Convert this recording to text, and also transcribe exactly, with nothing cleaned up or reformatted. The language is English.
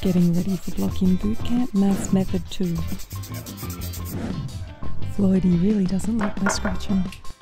Getting ready for block-in boot camp, maths method two. Floydie really doesn't like my scratching.